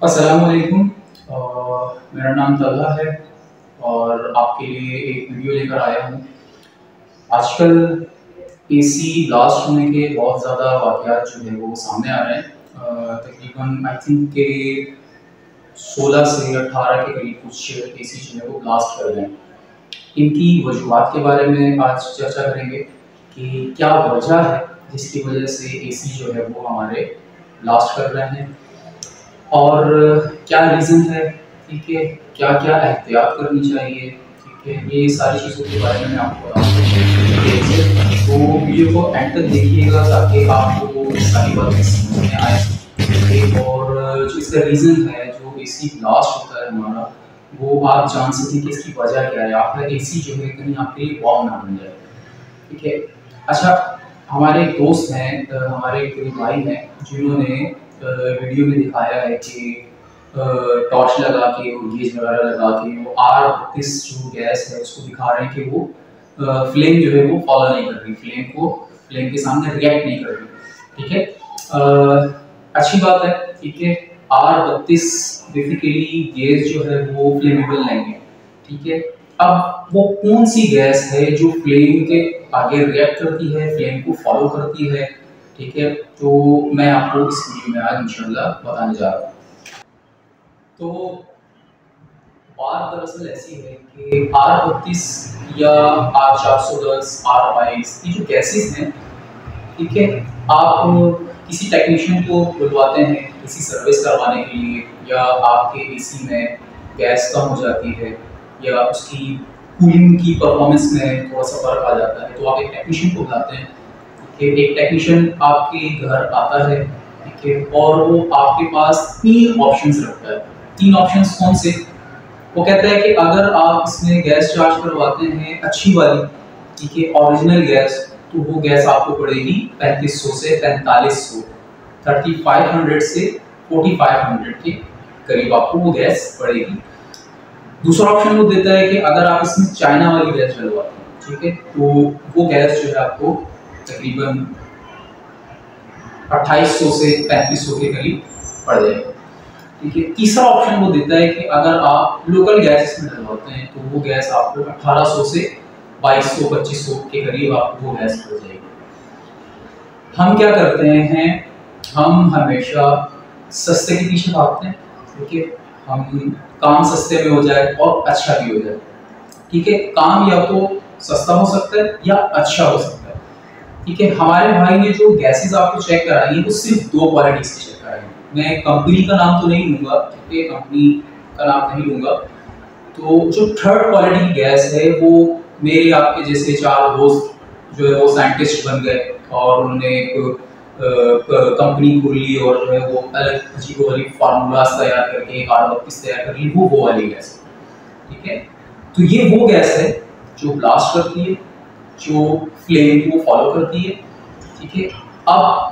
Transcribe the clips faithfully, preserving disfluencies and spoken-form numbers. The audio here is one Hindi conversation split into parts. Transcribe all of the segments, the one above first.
अस्सलामुअलैकुम। अ, मेरा नाम तलहा है और आपके लिए एक वीडियो लेकर आया हूँ। आजकल एसी ब्लास्ट होने के बहुत ज़्यादा वाक़यात जो है वो सामने आ रहे हैं। अ, तकरीबन आई थिंक के सोलह से अठारह के करीब कुछ एसी जो है वो ब्लास्ट कर रहे हैं। इनकी वजूहात के बारे में आज चर्चा करेंगे कि क्या वजह है जिसकी वजह से एसी जो है वो हमारे ब्लास्ट कर रहे हैं और क्या रीज़न है, ठीक है, क्या-क्या एहतियात करनी चाहिए, ठीक है, ये सारी चीज़ों के बारे में मैं आपको बताऊँगा। तो वीडियो को एंड तक देखिएगा ताकि आपको सारी बातें समझ में आए, ठीक है, और जो इसका रीज़न है, जो एसी ब्लास्ट होता है हमारा, वो आप जान सकें कि इसकी वजह क्या है। आपका एसी जो है कहीं आपके लिए बॉम्ब ना बन जाए, ठीक है। अच्छा, हमारे एक दोस्त हैं, हमारे कोई भाई हैं जिन्होंने वीडियो में दिखाया है कि टॉर्च लगा के और गेज वगैरह लगा के वो आर बत्तीस जो गैस है उसको दिखा रहे हैं कि वो फ्लेम जो है वो फॉलो नहीं कर रही, फ्लेम को फ्लेम के सामने रिएक्ट नहीं कर रही, ठीक है। आ, अच्छी बात है, ठीक है। आर बत्तीस बेसिकली गैस जो है वो फ्लेमेबल नहीं है, ठीक है। अब वो कौन सी गैस है जो फ्लेम के आगे रिएक्ट करती है, फ्लेम को फॉलो करती है, ठीक है। तो मैं आपको इस वीडियो में आज इंशाल्लाह बताने जा रहा हूँ। तो बात दरअसल ऐसी है कि आर बत्तीस या आर चार सौ दस, आर बाईस ये जो गैसेस हैं, ठीक है, आप किसी टेक्नीशियन को बुलवाते हैं किसी सर्विस करवाने के लिए, या आपके एसी में गैस कम हो जाती है या उसकी कूलिंग की परफॉर्मेंस में थोड़ा सा फर्क आ जाता है, तो आप एक टेक्नीशियन को बुलाते हैं। एक टेक्नीशियन आपके घर आता है, ठीक है, और वो आपके पास तीन ऑप्शंस रखता है। तीन ऑप्शंस कौन से? वो कहता है कि अगर आप इसमें गैस चार्ज करवाते हैं अच्छी वाली, ठीक है, ओरिजिनल गैस, तो वो गैस आपको पड़ेगी पैंतीस सौ से पैंतालीस सौ, थर्टी फाइव हंड्रेड से फोर्टी फाइव हंड्रेड के करीब आपको वो गैस पड़ेगी। दूसरा ऑप्शन वो देता है कि अगर आप इसमें चाइना वाली गैस डलवाते हैं, ठीक है, तो वो गैस जो है आपको तकरीबन अट्ठाईस सौ से पैंतीस सौ के करीब पड़ जाएगा, ठीक है। तीसरा ऑप्शन वो देता है कि अगर आप लोकल गैस इसमें डलवाते हैं तो वो गैस आपको अठारह सौ से बाईस सौ पच्चीस सौ के करीब आपको वो गैस पड़ जाएगी। हम क्या करते हैं, हम हमेशा सस्ते के पीछे भागते हैं, ठीक है। हम काम सस्ते में हो जाए और अच्छा भी हो जाए, ठीक है। काम या तो सस्ता हो सकता है या अच्छा हो सकता है, ठीक है। हमारे भाई ने जो गैसेस आपको चेक कराई है वो सिर्फ दो क्वालिटी से चेक कराई है। मैं कंपनी का नाम तो नहीं लूँगा, ठीक है, कंपनी का नाम नहीं लूँगा। तो जो थर्ड क्वालिटी की गैस है वो मेरे आपके जैसे चार दोस्त जो है वो साइंटिस्ट बन गए और उन्होंने एक कंपनी खोल ली और जो है वो अलग अजीब वाली फार्मूलाज तैयार करके एक आर बत्तीस तैयार कर ली, वो वो वाली गैस है, ठीक है। तो ये वो गैस है जो ब्लास्ट करती है, जो फ्लेम को फॉलो करती है, ठीक है। अब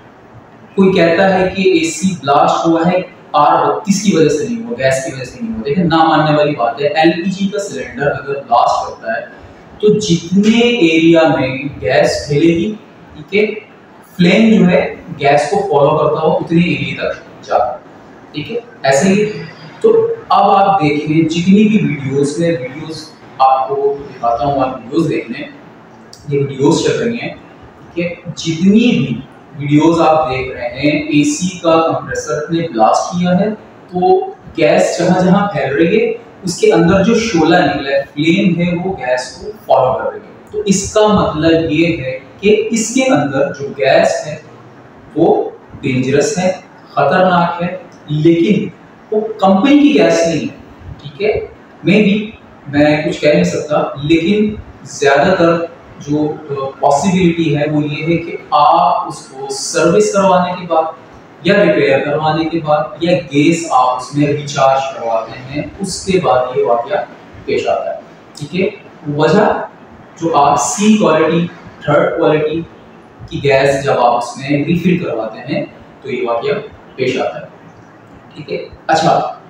कोई कहता है कि एसी ब्लास्ट हुआ है आर बत्तीस की वजह से नहीं हुआ, गैस की वजह से नहीं हुआ, देखिए ना मानने वाली बात है। एलपीजी का सिलेंडर अगर ब्लास्ट करता है तो जितने एरिया में गैस फैलेगी, ठीक है, फ्लेम जो है गैस को फॉलो करता हुआ उतने एरिया तक जाता है, ठीक है, ऐसे ही। तो अब आप देखें जितनी भी वीडियोस में वीडियोस आपको दिखाता हूँ, आप वीडियोस देख लें, ये वीडियोस चल रही हैं, ठीक है। जितनी भी वीडियोस आप देख रहे हैं, एसी का कंप्रेसर ने ब्लास्ट किया है तो गैस जहां जहां फैल रही है उसके अंदर जो शोला निकला है, फ्लेम है, वो गैस को फॉलो कर रही है। तो इसका मतलब ये है कि इसके अंदर जो गैस है वो डेंजरस है, खतरनाक है, लेकिन वो कंपनी की गैस नहीं है, ठीक है। मे बी मैं कुछ कह नहीं सकता, लेकिन ज्यादातर जो पॉसिबिलिटी है वो ये है कि आप उसको सर्विस करवाने के बाद या रिपेयर करवाने के बाद या गैस आप उसमें रिचार्ज करवाते हैं उसके बाद ये वाकया पेश आता है, ठीक है। वजह जो आप सी क्वालिटी थर्ड क्वालिटी की गैस जब आप उसमें रिफिल करवाते हैं तो ये वाकया पेश आता है, ठीक है। अच्छा,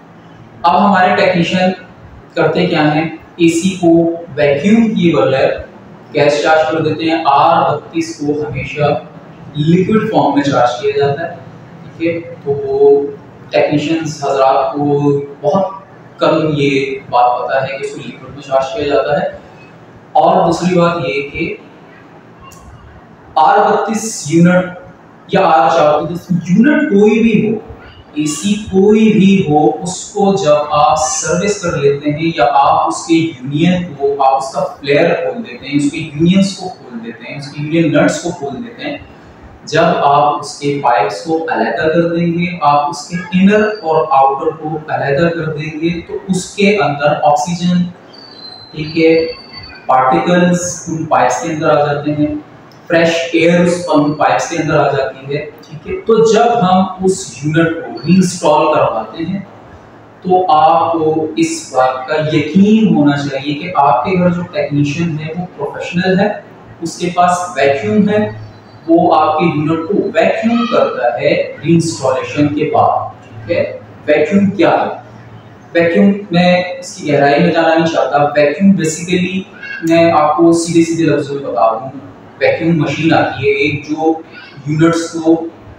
अब हमारे टेक्नीशियन करते क्या हैं, एसी को वैक्यूम किए बगैर गैस चार्ज कर देते हैं। आर बत्तीस को हमेशा लिक्विड फॉर्म में चार्ज किया जाता है, ठीक है। तो वो टेक्नीशियंस हजरात को बहुत कम ये बात पता है कि इसको लिक्विड में चार्ज किया जाता है। और दूसरी बात ये कि आर बत्तीस यूनिट या आर चार यूनिट कोई भी हो, एसी कोई भी हो, उसको जब आप सर्विस कर लेते हैं या आप उसके यूनियन को, आप उसका फ्लेयर खोल देते हैं, उसके यूनियंस को खोल देते हैं, उसके यूनियन नट्स को खोल देते हैं, जब आप उसके पाइप्स को अलग कर देंगे, आप उसके इनर और आउटर को अलग कर देंगे, तो उसके अंदर ऑक्सीजन, ठीक है, पार्टिकल्स उन पाइप्स के अंदर आ जाते हैं, फ्रेश एयर उस उन पाइप्स के अंदर आ जाती है, ठीक है। तो जब हम उस यूनिट को रीइंस्टॉल करवाते हैं तो आपको इस बात का यकीन होना चाहिए कि आपके घर जो टेक्नीशियन है वो प्रोफेशनल है, उसके पास वैक्यूम है, वो आपके यूनिट को वैक्यूम करता है रीइंस्टॉलेशन के बाद, ठीक है। वैक्यूम क्या है? वैक्यूम मैं इसकी गहराई में जाना नहीं चाहता। वैक्यूम बेसिकली मैं आपको सीधे सीधे लफ्जों में बता दूं, वैक्यूम मशीन आती है एक जो यूनिट्स को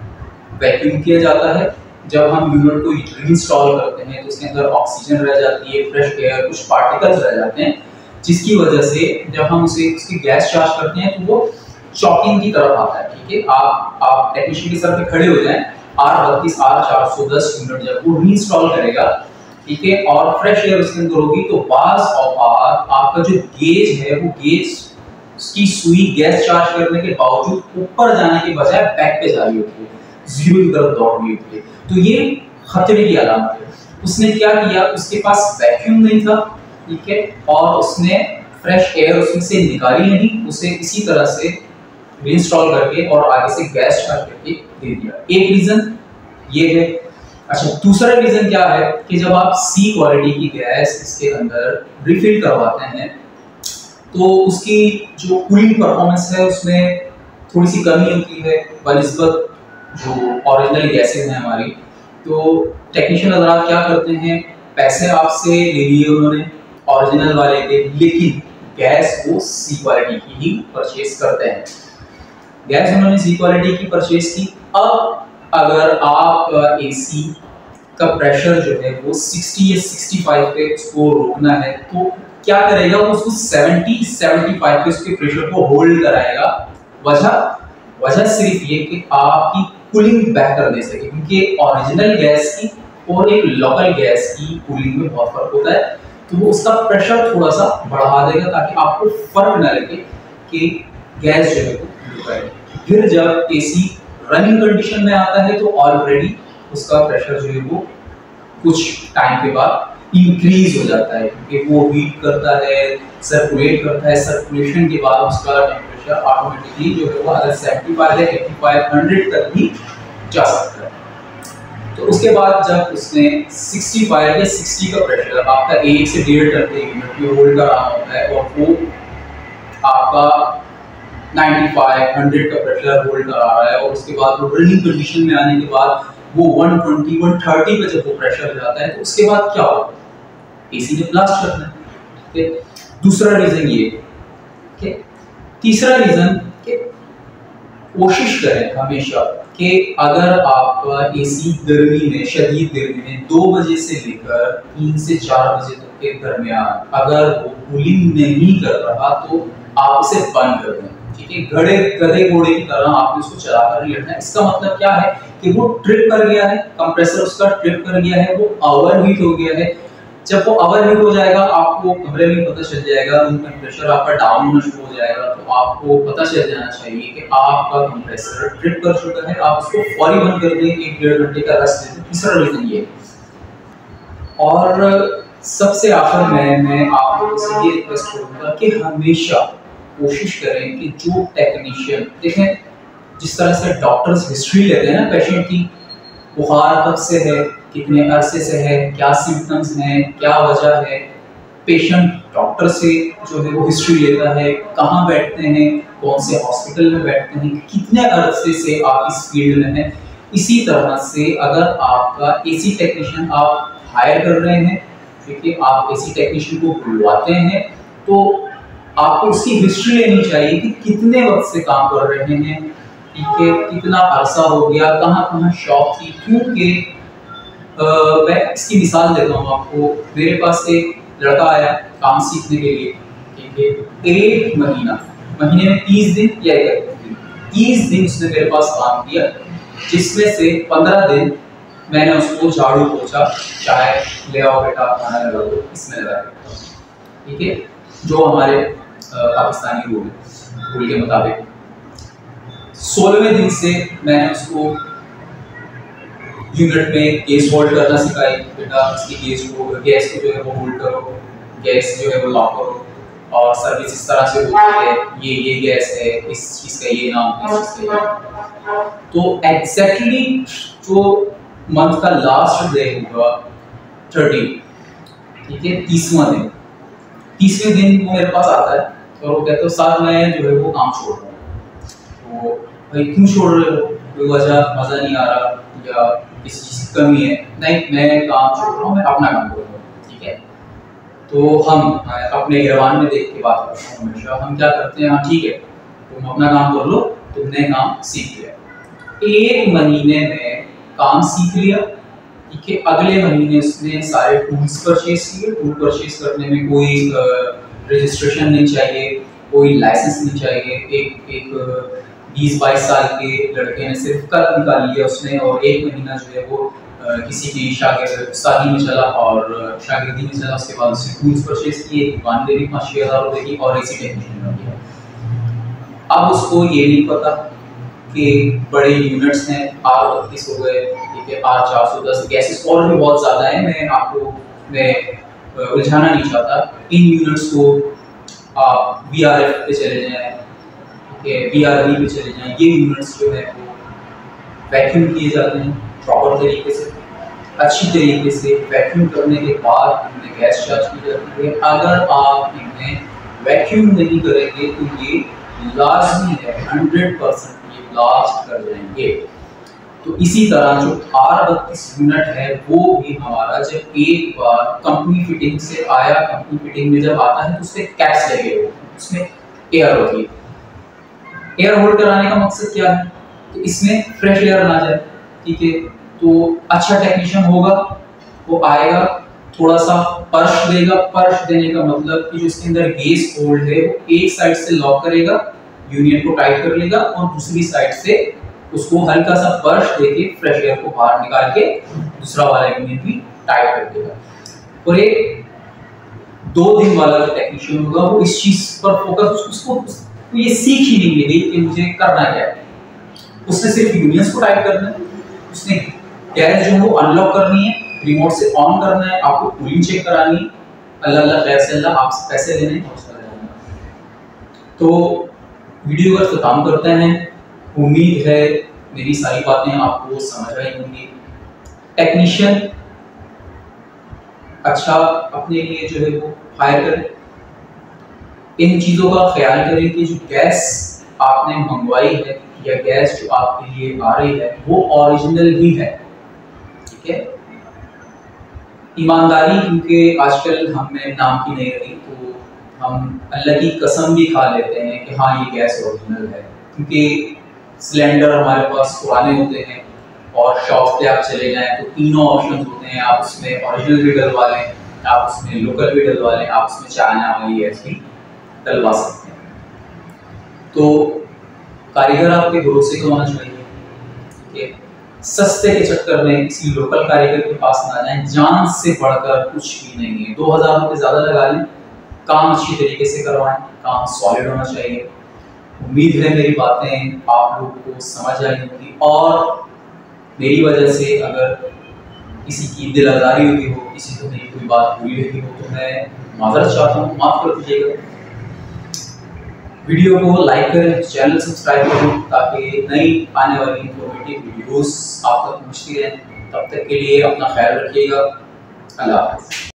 वैक्यूम किया जाता है। जब हम यूनिट को रीइंस्टॉल करते हैं तो उसके अंदर ऑक्सीजन रह जाती है, फ्रेश एयर, कुछ पार्टिकल्स रह जाते हैं, जिसकी वजह से जब हम उसे उसकी गैस चार्ज करते हैं तो वो चॉकिंग की तरफ आता है, ठीक है। आप आप टेक्नीशियन के सर पे खड़े हो जाएं, आर बत्तीस आर चार सौ दस यूनिट जब वो रीइंस्टॉल करेगा, ठीक है, और फ्रेश एयर उसके अंदर होगी, तो बाज औकात आपका जो गेज है वो गेज की सुई गैस चार्ज करने के बावजूद ऊपर जाने के बजाय बैक पे जा रही होती है, जीरो की तरफ दौड़ रही होती है। तो ये खतरे की अलामत है। उसने क्या किया, उसके पास वैक्यूम नहीं था, ठीक है, और उसने फ्रेश एयर उसमें से निकाली नहीं, उसे इसी तरह से रीइंस्टॉल करके और आगे से गैस चार्ज करके दे दिया। एक रीजन ये है। अच्छा, दूसरा रीजन क्या है कि जब आप सी क्वालिटी की गैस इसके अंदर रिफिल करवाते हैं तो उसकी जो कूलिंग परफॉर्मेंस है उसमें थोड़ी सी कमी होती है बनिस्बत जो ओरिजिनल गैसेज हैं हमारी। तो टेक्नीशियन हज़रात क्या करते हैं, पैसे आपसे ले लिए उन्होंने ओरिजिनल वाले के, लेकिन गैस वो सी क्वालिटी की ही परचेज करते हैं। गैस उन्होंने सी क्वालिटी की परचेज की। अब अगर आप एसी का प्रेशर जो है वो साठ या पैंसठ पे उसको रोकना है तो क्या करेगा, वो उसको सत्तर पचहत्तर पे उसके प्रेशर को होल्ड कराएगा। वजह वजह सिर्फ ये कि आपकी कूलिंग बेहतर दे सके, क्योंकि ओरिजिनल गैस की और एक लोकल गैस की कूलिंग में बहुत फर्क होता है। तो वो उसका प्रेशर थोड़ा सा बढ़ा देगा ताकि आपको फर्क न लगे कि गैस जो है वो है। फिर जब एसी रनिंग कंडीशन में आता है तो ऑलरेडी उसका प्रेशर जो है वो कुछ टाइम के बाद इंक्रीज हो जाता है, क्योंकि वो हीट करता है, सर्कुलेट करता है, सर्कुलेशन के बाद उसका टेम्परेचर ऑटोमेटिकली जो है वो अगर पचहत्तर या पचासी सौ तक भी जा सकता है। तो उसके बाद जब उसने पैंसठ या साठ का प्रेशर आपका एक से डेढ़ टन के यूनिट में होल्ड कर रहा होता है और वो आपका पचानवे सौ का प्रेशर होल्ड कर रहा है, और उसके बाद वो रनिंग कंडीशन में आने के बाद वो एक सौ बीस, एक सौ तीस पे जब वो प्रेशर जाता है तो उसके बाद क्या होगा, एसी ने ब्लास्ट करना है, ठीक है। दूसरा रीजन ये, ठीक है। तीसरा रीजन कि कोशिश करें हमेशा कि अगर आपका एसी गर्मी में, शदीद गर्मी में दो बजे से लेकर तीन से चार बजे तक के दरमियान अगर वो कूलिंग नहीं कर रहा तो आप उसे बंद कर दें, ठीक है। गधे गधे घोड़े की तरह आपने उसको चला कर नहीं रखना है। इसका मतलब क्या है कि वो ट्रिप कर गया है, कंप्रेसर उसका ट्रिप कर गया है, वो ओवरहीट हो गया है। जब वो ओवरहीट हो जाएगा आपको कमरे में पता चल जाएगा, रूम टेम्परेचर आपका डाउन होना शुरू हो जाएगा, तो आपको पता चल जाना चाहिए कि आपका कंप्रेसर ट्रिप कर चुका है। आप उसको फौरी बंद कर दें, एक डेढ़ घंटे का रेस्ट दे दें। तीसरा रीजन ये। और सबसे आखिर में मैं आप लोगों से ये रिक्वेस्ट करूंगा कि हमेशा कोशिश करें कि जो टेक्नीशियन, देखें जिस तरह से डॉक्टर्स हिस्ट्री लेते हैं ना पेशेंट की, बुखार कब से है, कितने अरसे से है, क्या सिम्टम्स हैं, क्या वजह है, पेशेंट डॉक्टर से जो है वो हिस्ट्री लेता है, कहाँ बैठते हैं, कौन से हॉस्पिटल में बैठते हैं, कितने अरसे से आप इस फील्ड में हैं। इसी तरह से अगर आपका एसी टेक्नीशियन आप हायर कर रहे हैं, ठीक है, आप एसी टेक्नीशियन को बुलवाते हैं तो आपको उसकी हिस्ट्री लेनी चाहिए कि कितने वक्त से काम कर रहे हैं, ठीक है, कितना अरसा हो गया, कहाँ कहाँ शॉप थी, क्योंकि मैं इसकी मिसाल देता हूँ आपको। मेरे पास एक लड़का आया काम सीखने के लिए, ठीक है, एक महीना, महीने में तीस दिन या इकतीस दिन, तीस दिन उसने मेरे पास काम किया, जिसमें से पंद्रह दिन मैंने उसको झाड़ू पोछा, चाय ले आओ बेटा खाना लगा दो, इसमें लगा, ठीक है, जो हमारे पाकिस्तानी रूल रूल के मुताबिक। सोलहवें दिन से मैंने उसको यूनिट में गैस होल्ड करना सिखाई, बेटा इसकी गैस को गैस को जो है वो होल्ड करो, गैस जो है वो लॉक करो, और सर्विस इस तरह से होती है, ये ये गैस है, इस चीज़ का ये नाम है, इस चीज़ का ये। तो एग्जैक्टली जो मंथ का लास्ट डे होगा थर्टी, ठीक है, तीसवां दिन, तीसवें दिन वो मेरे पास आता है और वो कहते हो सर मैं जो है वो काम छोड़ रहा हूँ। तो भाई क्यों छोड़ रहे हो, कोई वजह, मज़ा नहीं आ रहा या किसी चीज़ की कमी है? नहीं, मैं काम छोड़ रहा हूँ, मैं अपना काम कर रहा हूँ, ठीक है। तो हम अपने गिरवान में देख के बात करते हैं हमेशा, हम क्या करते हैं, हाँ ठीक है तुम अपना काम कर लो, तुमने काम सीख लिया। एक महीने में काम सीख लिया, ठीक है, अगले महीने उसने सारे टूल्स परचेज किए। टूल परचेज करने में कोई रजिस्ट्रेशन नहीं चाहिए, कोई लाइसेंस नहीं चाहिए। एक एक बीस बाईस साल के लड़के ने सिर्फ कल निकाल लिया उसने, और एक महीना जो है वो आ, किसी की शागिर्द शादी में चला और शागिर्दी में चला, उसके बाद उसने टूल्स परचेज किए, दुकान ले ली पाँच छः हज़ार रुपये की, और ऐसी टेक्नीशियन बन गया। अब उसको ये नहीं पता कि बड़े यूनिट्स हैं, आर बत्तीस हो गए, ठीक है, आर चार सौ दस, गैसेस और भी बहुत ज़्यादा हैं, मैं आपको मैं उलझाना नहीं चाहता। इन यूनिट्स को आप वी आर एफ पे चले जाएँ, ठीक है, वी आर बी पे चले जाएँ, ये यूनिट्स जो है वो वैक्यूम किए जाते हैं प्रॉपर तरीके से, अच्छी तरीके से वैक्यूम करने के बाद इनमें गैस चार्ज की जाती है। अगर आप इनमें वैक्यूम नहीं करेंगे तो ये लाजमी है, हंड्रेड परसेंट ये ब्लास्ट कर जाएंगे। तो इसी तरह जो आर बत्तीस यूनिट है वो भी हमारा जब एक बार कंपनी फिटिंग से आया, कंपनी फिटिंग में जब आता है तो उससे कैप्स लगे होते हैं, उसमें एयर होती है। एयर होल्ड कराने का मकसद क्या है, तो इसमें फ्रेश एयर ना जाए, ठीक है। तो अच्छा टेक्नीशियन होगा, वो आएगा, थोड़ा सा पर्श देगा। पर्श देने का मतलब कि जो इसके अंदर गैस होल्ड है वो एक साइड से लॉक करेगा, यूनियन को टाइट कर लेगा, और दूसरी साइड से उसको हल्का सा पर्श देके फ्रेश एयर को बाहर निकाल के दूसरा वाला यूनियन भी टाइट कर देगा। और एक दो दिन वाला जो टेक्नीशियन होगा वो इस चीज पर फोकस, उसको तो ये सीख ही नहीं मिली कि मुझे करना क्या है। उसने सिर्फ यूनियंस को टाइट करना है, उसने गैस जो वो अनलॉक करनी है, रिमोट से ऑन करना है, आपको कूलिंग चेक करानी है, अल्लाह अल्लाह खैर से अल्लाह, आपसे पैसे लेने हैं और चला जाना। तो वीडियो का ख़त्म करते हैं। उम्मीद है मेरी सारी बातें आपको समझ आई होंगी। टेक्नीशियन अच्छा अपने लिए जो है वो हायर करें, इन चीज़ों का ख्याल करें कि जो गैस आपने मंगवाई है या गैस जो आपके लिए आ रही है वो ओरिजिनल ही है, ठीक है। ईमानदारी क्योंकि आजकल हमें नाम की नहीं रही, तो हम अल्लाह की कसम भी खा लेते हैं कि हाँ ये गैस ओरिजिनल है, क्योंकि सिलेंडर हमारे पास पुराने होते हैं और शॉप पे आप चले जाएं तो तीनों ऑप्शन होते हैं। आप उसमें ओरिजिनल भी डलवा लें, आप उसमें लोकल भी डलवा लें, आप उसमें चाइना वाली गैस भी डलवा सकते हैं। तो कारीगर आपके भरोसे का होना चाहिए, ठीक है। सस्ते के चक्कर में किसी लोकल कारीगर के पास ना जाएं, जान से बढ़कर कुछ भी नहीं है। दो हज़ार रुपये ज़्यादा लगा लें, काम अच्छी तरीके से करवाएं, काम सॉलिड होना चाहिए। उम्मीद है मेरी बातें आप लोगों को समझ आई होंगी, और मेरी वजह से अगर किसी की दिल आज़ारी हुई हो, किसी को मेरी कोई बात बुरी लगी हो तो मैं माजरत चाहता हूँ, माफ़ कर दीजिएगा। वीडियो को लाइक करें, चैनल सब्सक्राइब करें ताकि नई आने वाली इंफॉर्मेटिव वीडियोस आप तक पहुँचती रहें। तब तक के लिए अपना ख्याल रखिएगा। अल्लाह हाफ़िज़।